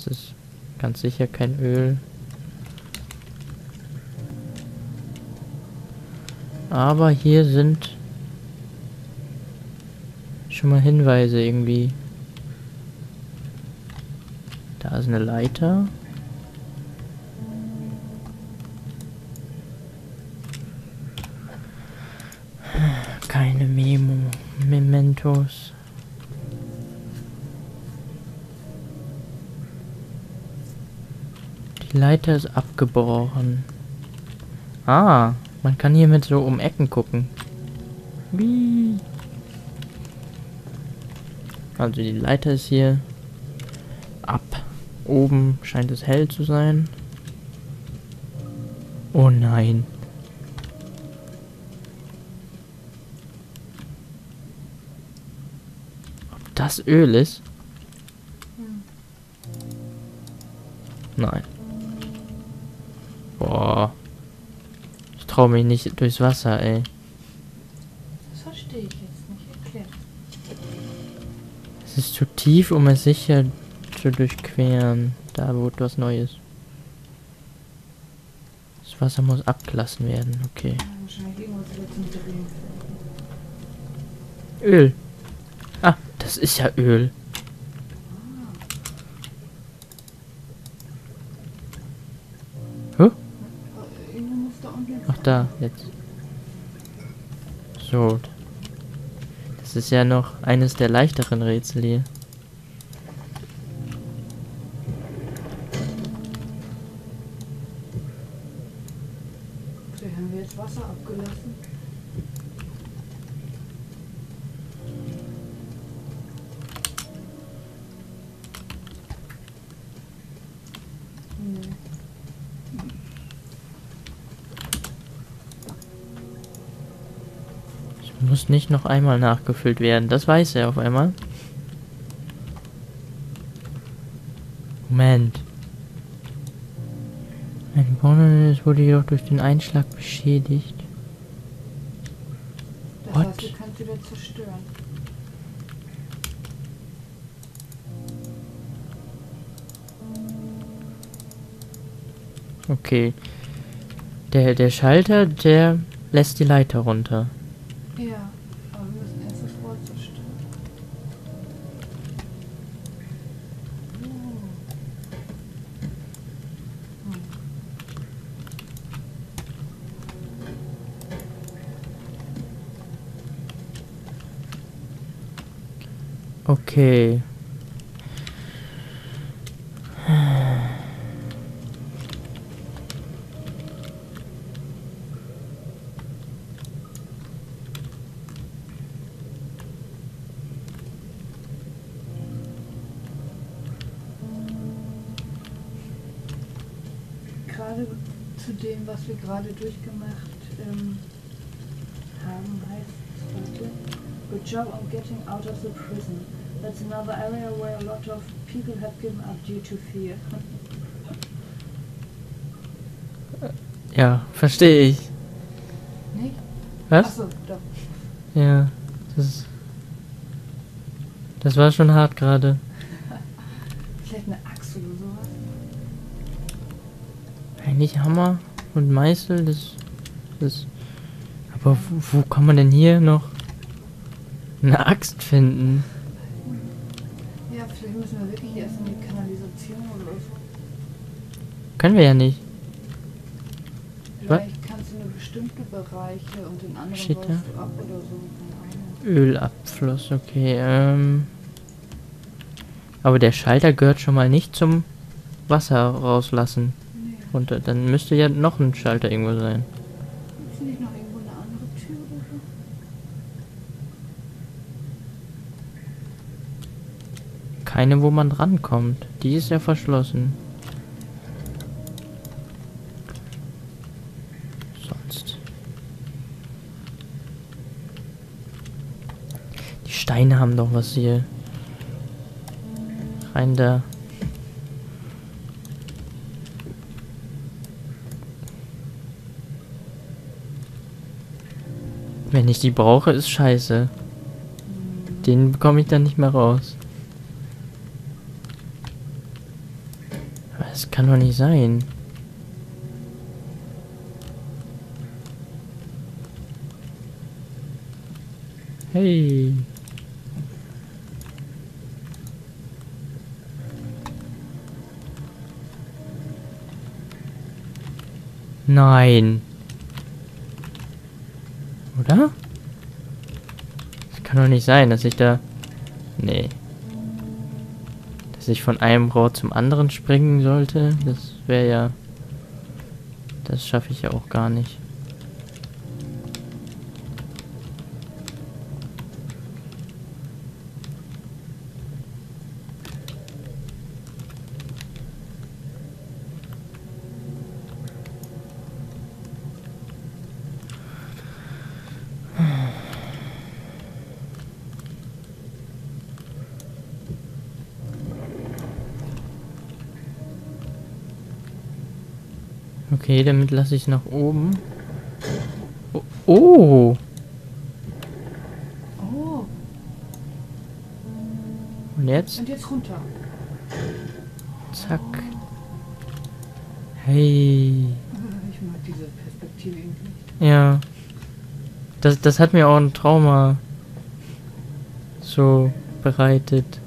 ist ganz sicher kein Öl. Aber hier sind schon mal Hinweise irgendwie. Da ist eine Leiter. Keine Mementos. Die Leiter ist abgebrochen. Ah, man kann hier mit so um Ecken gucken. Wie? Also die Leiter ist hier ab. Oben scheint es hell zu sein. Oh nein. Ob das Öl ist? Nein. Boah. Ich traue mich nicht durchs Wasser, ey. Das verstehe ich jetzt nicht. Erklärt. Es ist zu tief, um es sicher zu durchqueren. Da wird was Neues. Das Wasser muss abgelassen werden. Okay. Ja, wahrscheinlich irgendwas wird zum Drehen. Öl. Ah, das ist ja Öl. Huh? Irgendwo muss da unten jetzt. Ach da, jetzt. So. Das ist ja noch eines der leichteren Rätsel hier. Okay, haben wir jetzt Wasser abgelassen? Nee. Es muss nicht noch einmal nachgefüllt werden. Das weiß er auf einmal. Moment. Ein Bonus wurde jedoch durch den Einschlag beschädigt. Das What? heißt, ihr könnt wieder zerstören. Okay. Der Schalter, der lässt die Leiter runter. Ja, aber wir müssen erst das Rohr zerstören. Okay. Gerade zu dem, was wir gerade durchgemacht haben, heißt es heute, good job on getting out of the prison. That's another area where a lot of people have given up due to fear. Ja, verstehe ich. Nicht? Was? Achso, doch. Ja, das war schon hart gerade. Vielleicht eine Axt oder sowas. Eigentlich Hammer und Meißel, das. Aber wo kann man denn hier noch eine Axt finden? Ja, vielleicht müssen wir wirklich erst in die Kanalisation oder so. Können wir ja nicht. Vielleicht kannst du in bestimmte Bereiche und in andere Steht baust du ab oder so. Keine Ahnung. Ölabfluss, okay. Aber der Schalter gehört schon mal nicht zum Wasser rauslassen. Nee. Und dann müsste ja noch ein Schalter irgendwo sein. Ist nicht noch irgendwo eine andere Tür oder so? Keine, wo man rankommt. Die ist ja verschlossen. Sonst. Die Steine haben doch was hier. Rein da. Wenn ich die brauche, ist scheiße. Den bekomme ich dann nicht mehr raus. Das kann doch nicht sein. Hey. Nein. Oder? Das kann doch nicht sein, dass ich da... Nee. Dass ich von einem Rohr zum anderen springen sollte, das wäre ja... Das schaffe ich ja auch gar nicht. Okay, damit lasse ich nach oben. Oh. Oh. Oh, Und jetzt? und jetzt runter. Zack. Hey. Ich mag diese Perspektive irgendwie nicht. Ja. Das hat mir auch ein Trauma so bereitet.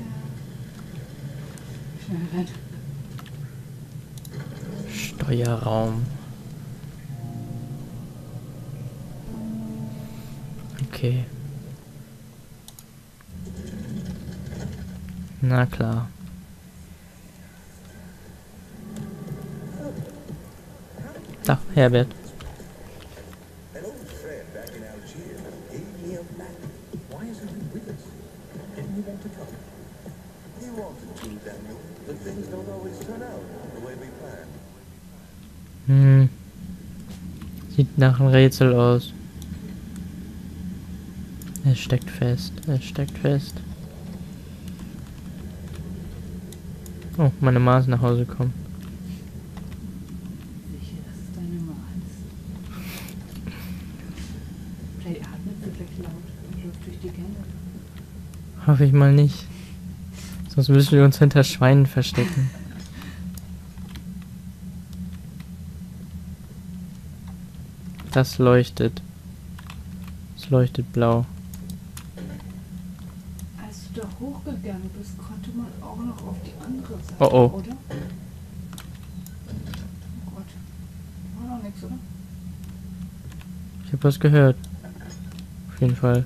Schnell rein. Steuerraum. Okay. Na klar. Da, Herbert. An old friend back in Algiers gave me a map. Why isn't he with us? Didn't he want to come? He wanted to, Daniel, but things don't always turn out the way we planned. Sieht nach einem Rätsel aus. Es steckt fest. Es steckt fest. Oh, meine Ma ist nach Hause gekommen. Sicher, dass es deine Ma ist. Vielleicht atmet sie gleich laut und läuft durch die Gänge. Hoffe ich mal nicht. Sonst müssen wir uns hinter Schweinen verstecken. Das leuchtet. Es leuchtet blau. Als du da hochgegangen bist, konnte man auch noch auf die andere Seite, Oh oh. oder? Oh Gott. War doch nichts, oder? Ich habe was gehört. Auf jeden Fall.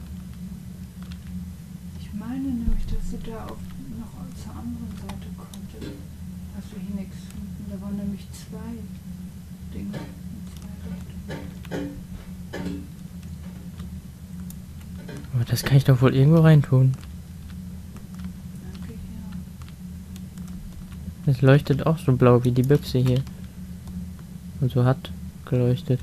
Ich meine nämlich, dass du da auch noch zur anderen Seite konntest. Hast du hier nichts gefunden? Da waren nämlich zwei Dinge in zwei Richtungen. Aber das kann ich doch wohl irgendwo reintun. Danke, ja. Es leuchtet auch so blau wie die Büchse hier. Und so hat geleuchtet.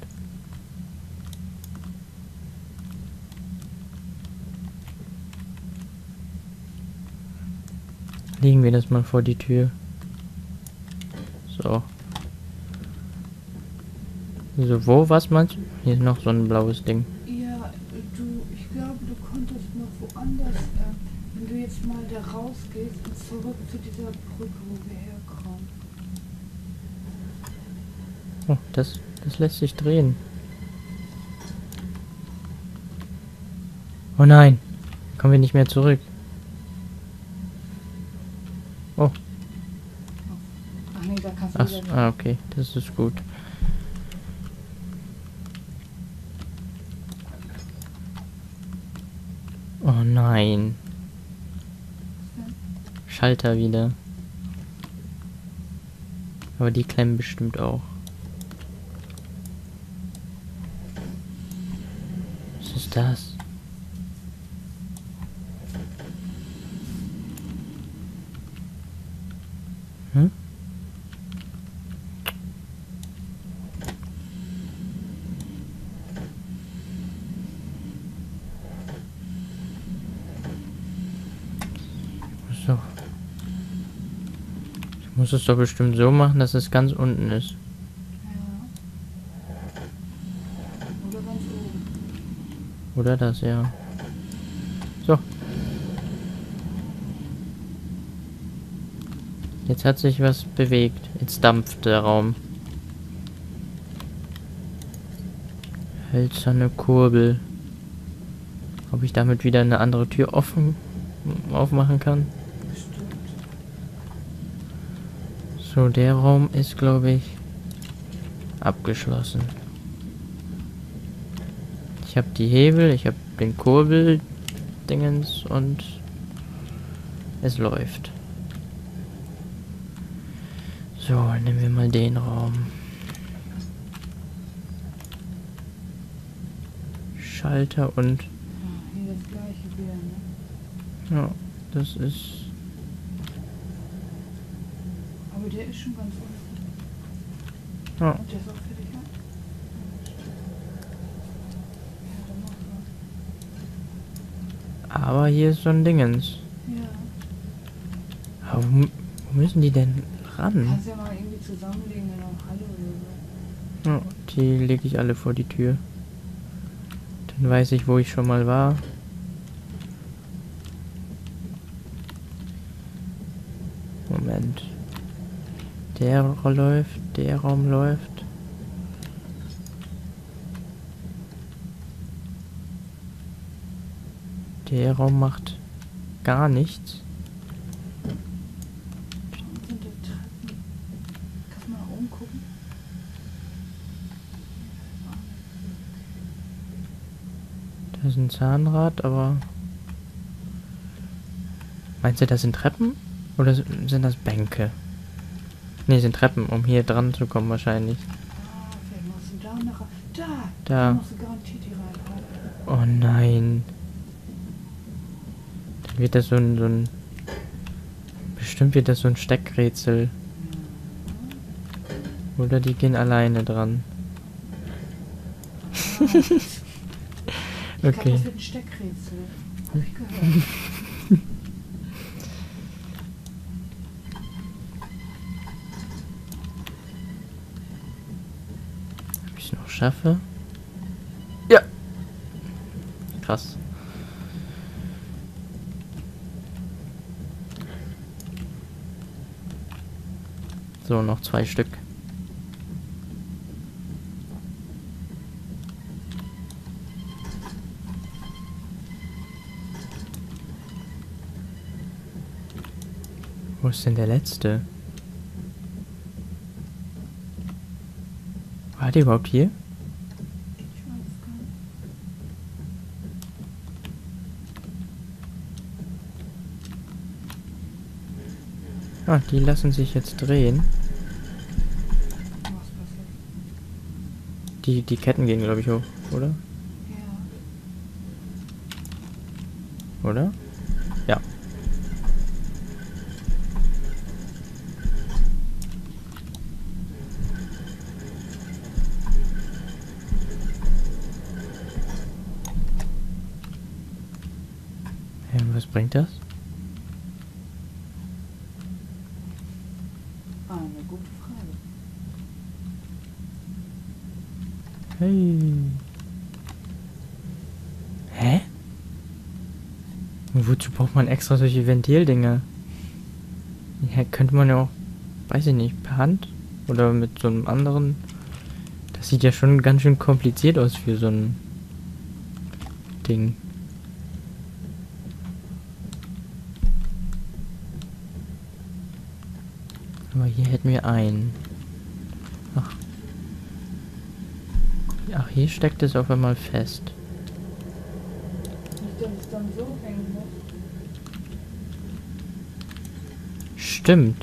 Legen wir das mal vor die Tür. So. So, wo? Was meinst du? Hier ist noch so ein blaues Ding. Ja, ich glaube, du konntest noch woanders, wenn du jetzt mal da rausgehst und zurück zu dieser Brücke, wo wir herkommen. Oh, das lässt sich drehen. Oh nein. Kommen wir nicht mehr zurück. Oh. Ach nee, da kannst du Ach, wieder... ah, okay. Das ist gut. Oh nein. Schalter wieder. Aber die klemmen bestimmt auch. Was ist das? Hm? So. Ich muss es doch bestimmt so machen, dass es ganz unten ist. Ja. Oder ganz oben. Oder das, ja. So. Jetzt hat sich was bewegt. Jetzt dampft der Raum. Hölzerne Kurbel. Ob ich damit wieder eine andere Tür aufmachen kann? Bestimmt. So, der Raum ist, glaube ich, abgeschlossen. Ich habe die Hebel, ich habe den Kurbel-Dingens und es läuft. So, nehmen wir mal den Raum. Schalter und... Hier das gleiche wieder, ne? Ja, das ist... Aber der ist schon ganz unten. Ja, Und der ist auch fertig, ja? Ja, dann mach mal. aber hier ist so ein Dingens. Ja. Aber wo müssen die denn ran? Kannst ja mal irgendwie zusammenlegen in einer Halle oder so. Ja, die lege ich alle vor die Tür. Dann weiß ich, wo ich schon mal war. Moment. Der läuft, der Raum läuft. Der Raum macht gar nichts. Da unten sind die Treppen. Kannst du mal nach oben gucken? Da ist ein Zahnrad, aber... Meinst du, das sind Treppen? Oder sind das Bänke? Ne, sind Treppen, um hier dran zu kommen wahrscheinlich. Ah, vielleicht musst du da noch... Da! Da. musst du garantiert hier reinhalten. Oh nein. Dann wird das so ein... Bestimmt wird das so ein Steckrätsel. Oder die gehen alleine dran. Ich glaube, Okay. das wird ein Steckrätsel. Hab ich gehört. Ob ich es noch schaffe? Ja. Krass. So, noch 2 Stück. Wo ist denn der letzte? War der überhaupt hier? Ich weiß es gar nicht. Ah, die lassen sich jetzt drehen. Was passiert? Die Ketten gehen, glaube ich, hoch, oder? Ja. Oder? Ja. Was bringt das? Eine gute Frage. Hey. Hä? Und wozu braucht man extra solche Ventildinger? Ja, könnte man ja auch, weiß ich nicht, per Hand oder mit so einem anderen. Das sieht ja schon ganz schön kompliziert aus für so ein Ding. Aber hier hätten wir einen. Ach. Ach, hier steckt es auf einmal fest. Nicht, dass es dann so hängen muss. Stimmt.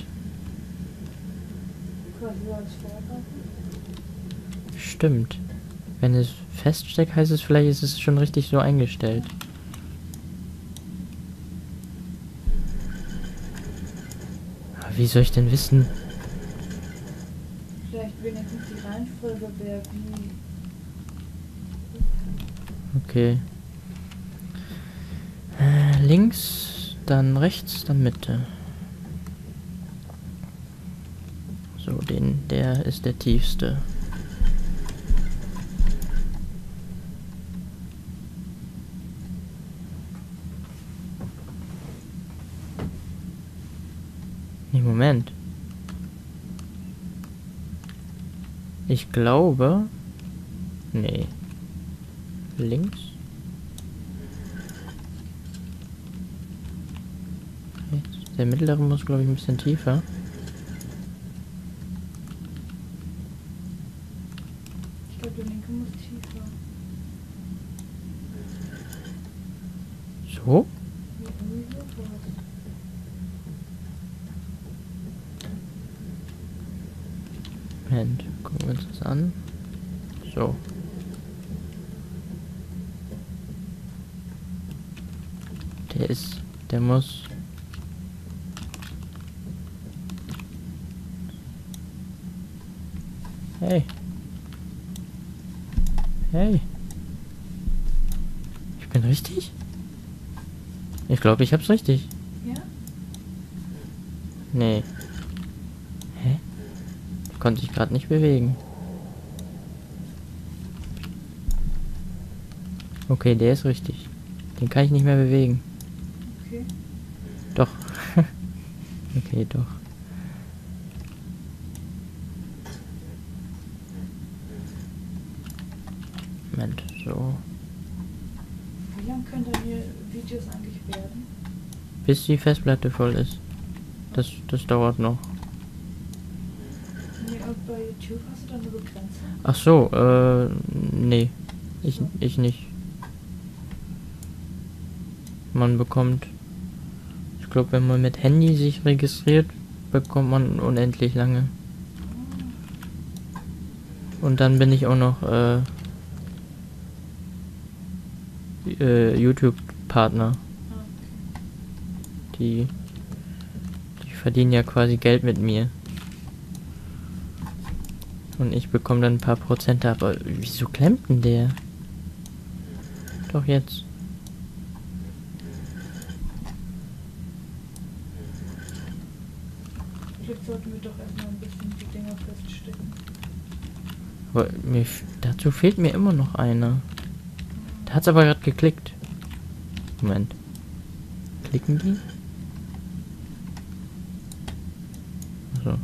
Quasi so als Vorgabe. Stimmt. Wenn es feststeckt, heißt es vielleicht, ist es schon richtig so eingestellt. Aber wie soll ich denn wissen? Vielleicht wenigstens die Reihenfolge wäre wie. Okay. Links, dann rechts, dann Mitte. So, der ist der tiefste. Moment. Ich glaube... Nee. Links? Rechts. Der mittlere muss, glaube ich, ein bisschen tiefer. Ich glaube, der linke muss tiefer. So? Ja, irgendwie sowas. Moment, gucken wir uns das an. So. Der muss... Hey. Hey. Ich bin richtig? Ich glaube, ich hab's richtig. Ja? Nee. Hä? Der konnte sich gerade nicht bewegen. Okay, der ist richtig. Den kann ich nicht mehr bewegen. Okay. Doch. Okay, doch. Moment, so. Wie lang können deine Videos eigentlich werden? Bis die Festplatte voll ist. Das dauert noch. Nee, und bei YouTube hast du da eine Begrenzung? Ach so, nee. Ich nicht. Man bekommt... Ich glaube, wenn man mit Handy sich registriert, bekommt man unendlich lange. Und dann bin ich auch noch, YouTube-Partner. Ah, okay. Die verdienen ja quasi Geld mit mir. Und ich bekomme dann ein paar Prozent, aber wieso klemmt denn der? Doch jetzt. Vielleicht sollten wir doch erstmal ein bisschen die Dinger feststecken. Aber dazu fehlt mir immer noch einer. Da hat's aber gerade geklickt. Moment. Klicken die? So.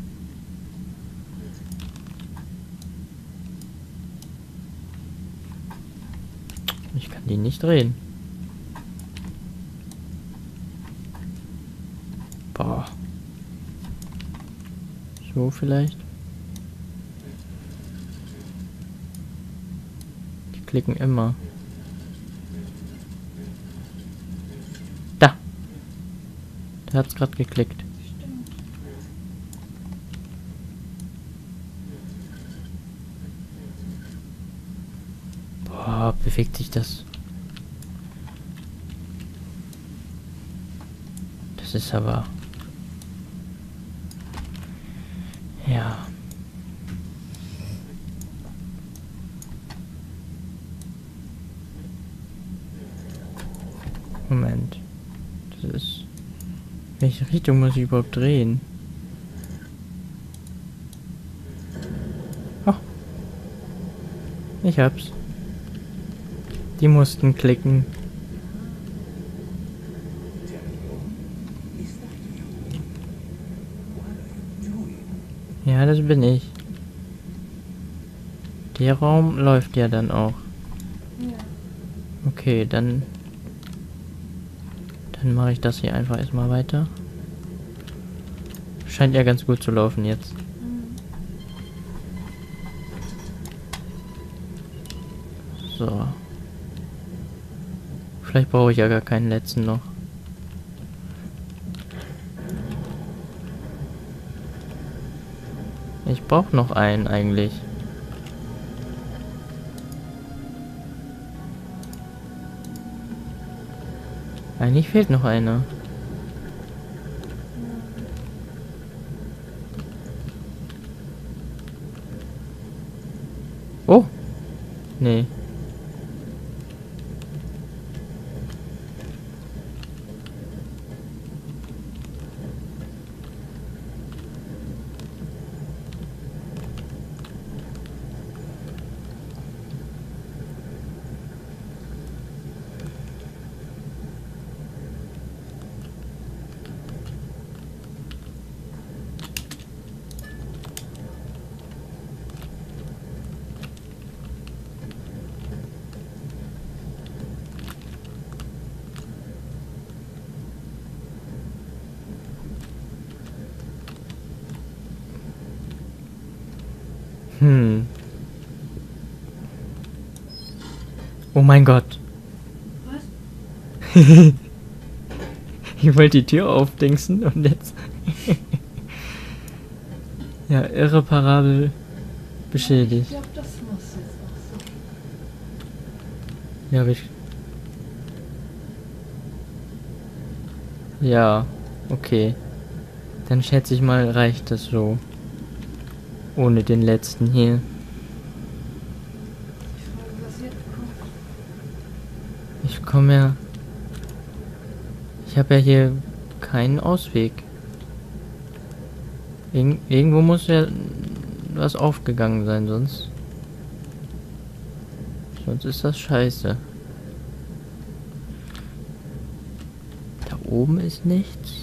Ich kann die nicht drehen. Boah. So vielleicht. Die klicken immer. Da. Da hat's gerade geklickt. Stimmt. Boah, bewegt sich das. Das ist aber... Ja. Moment. Das ist... Welche Richtung muss ich überhaupt drehen? Oh. Ich hab's. Die mussten klicken. Ja, das bin ich. Der Raum läuft ja dann auch. Ja. Okay, dann mache ich das hier einfach erstmal weiter. Scheint ja ganz gut zu laufen jetzt. Mhm. So. Vielleicht brauche ich ja gar keinen letzten noch. Ich brauche noch einen eigentlich. Eigentlich fehlt noch einer. Oh! Nee. Hm. Oh mein Gott. Was? Ich wollte die Tür aufdingsen und jetzt... Ja, irreparabel Ich beschädigt. glaube, das muss jetzt auch so. Ja, ja, okay. Dann schätze ich mal, reicht das so. Ohne den letzten hier. Ich frage, was jetzt kommt. Ich komme ja... Ich habe ja hier keinen Ausweg. Irgendwo muss ja was aufgegangen sein, sonst... Sonst ist das scheiße. Da oben ist nichts.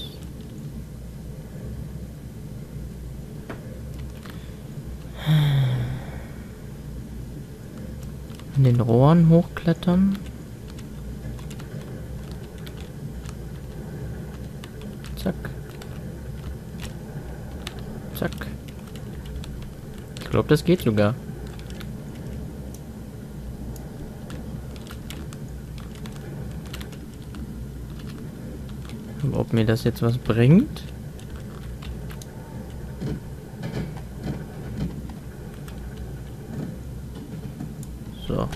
An den Rohren hochklettern. Zack. Zack. Ich glaube, das geht sogar. Aber ob mir das jetzt was bringt? So.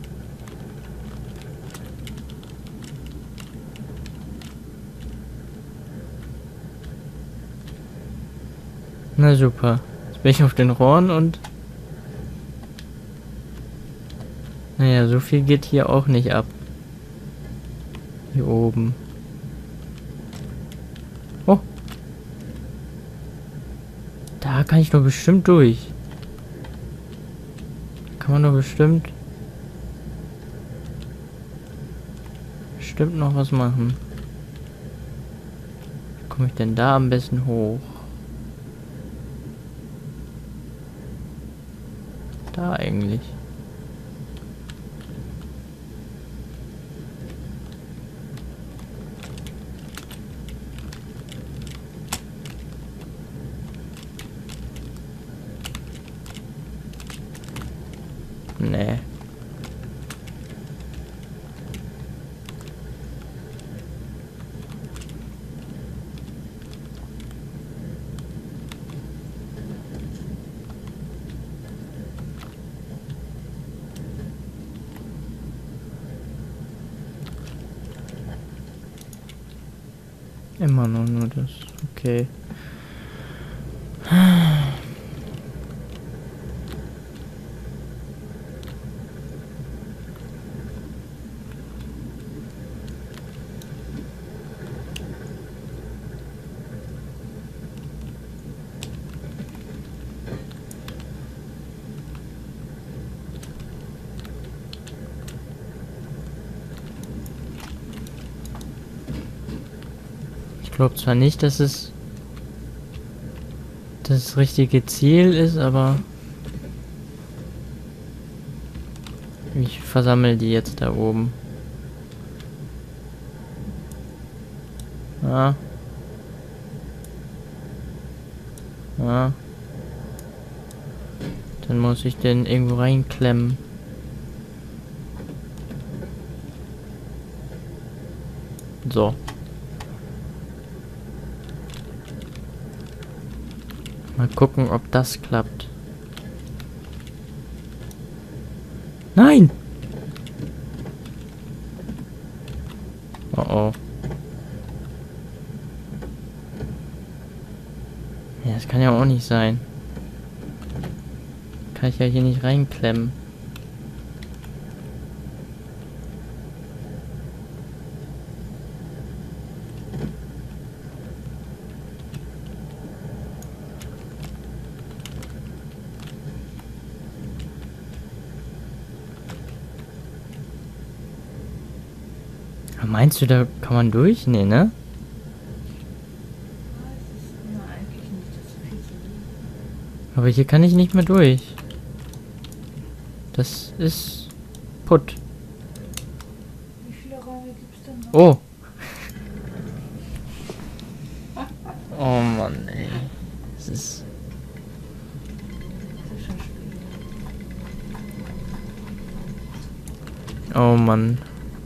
Na super. Jetzt bin ich auf den Rohren und... Naja, so viel geht hier auch nicht ab. Hier oben. Oh. Da kann ich doch bestimmt durch. Kann man doch bestimmt... Bestimmt noch was machen. Wie komme ich denn da am besten hoch? Da eigentlich. Nee. Immer noch nur das. Okay. Ich glaube zwar nicht, dass es das richtige Ziel ist, aber ich versammle die jetzt da oben. Ja. Ja. Dann muss ich den irgendwo reinklemmen. So. Mal gucken, ob das klappt. Nein! Oh oh. Ja, das kann ja auch nicht sein. Kann ich ja hier nicht reinklemmen. Meinst du, da kann man durch? Nee, ne? Na, eigentlich nicht. Das ist viel zu lieb. Aber hier kann ich nicht mehr durch. Das ist putt. Wie viele Räume gibt es denn noch? Oh. Oh Mann, ey. Das ist... Das ist schon schwierig. Oh Mann.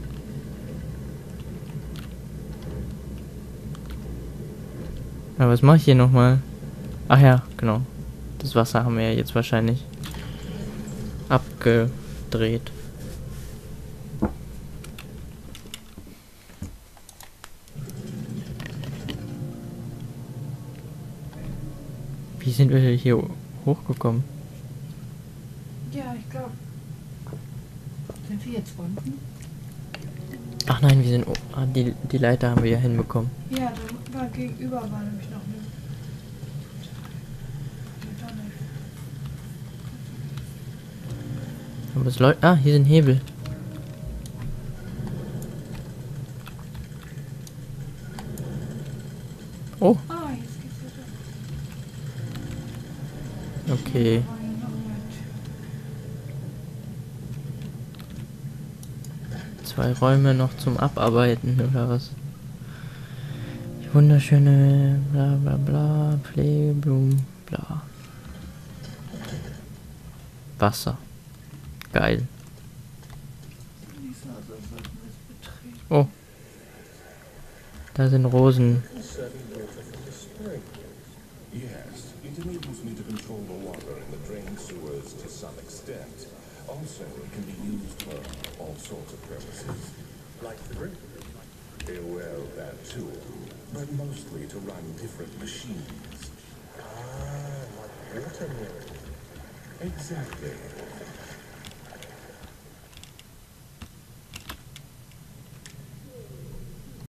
Aber was mache ich hier nochmal? Ach ja, genau. Das Wasser haben wir ja jetzt wahrscheinlich abgedreht. Wie sind wir hier hochgekommen? Ja, ich glaube. Sind wir jetzt unten? Ach nein, wir sind... die Leiter haben wir ja hinbekommen. Ja, da war gegenüber war nämlich noch eine. Aber es läuft... Ah, hier sind Hebel. Oh, Ah, jetzt geht's wieder. okay. Da war hier noch eine Tür. 2 Räume noch zum Abarbeiten, oder was? Die wunderschöne bla bla bla, Playroom, bla. Wasser. Geil. Nicht so, als sollten wir es betreten. Oh. Da sind Rosen. Yes, it enables me to control the water in the drain sewers to some extent. Also, it can be used for all sorts of purposes. Like the drink? Well, that too. But mostly to run different machines. Ah, like water mirrors. Exactly.